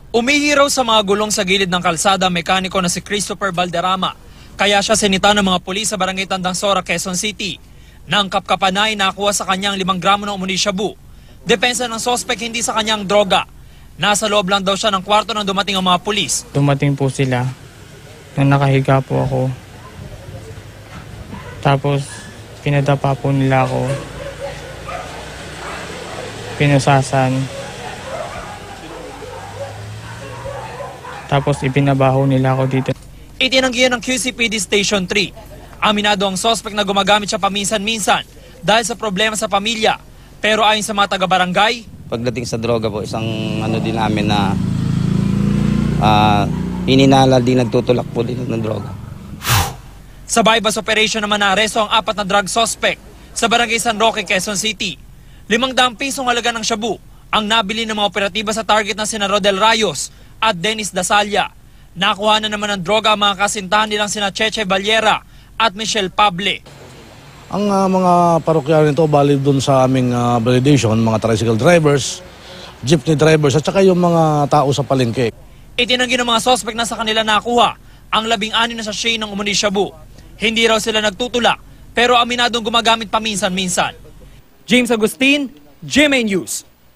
Umihiraw sa mga gulong sa gilid ng kalsada ang mekaniko na si Christopher Valderrama. Kaya siya sinita ng mga pulis sa barangay Tandang Sora, Quezon City. Nang kapkapanay, nakuha sa kanyang 5 gramo ng umani shabu. Depensa ng sospek hindi sa kanyang droga. Nasa loob lang daw siya ng kwarto nang dumating ang mga pulis. Dumating po sila nang nakahiga po ako. Tapos pinadapa po nila ako. Pinusasan. Tapos ipinabaho nila ako dito. Itinanggihan ng QCPD Station 3. Aminado ang sospek na gumagamit siya paminsan-minsan dahil sa problema sa pamilya. Pero ayon sa mga taga-barangay, pagdating sa droga po, isang ano din namin na ininala din, nagtutulak po din ng droga. Sa bypass operation naman naaresto ang 4 na drug suspect sa barangay San Roque, Quezon City. 500 pisong halaga ng shabu ang nabili ng mga operatiba sa target na sina Rodel Rayos at Dennis Dasalya. Nakuha na naman ng droga ang mga kasintahan nilang sina Cheche Valera at Michelle Pable. Ang mga parokyano nito bali doon sa aming validation, mga tricycle drivers, jeepney drivers at saka yung mga tao sa palengke. Itinanggi ng mga suspect na sa kanila nakuha ang 16 na sachet ng umani shabu. Hindi raw sila nagtutulak pero aminadong gumagamit paminsan-minsan. James Agustin, GMA News.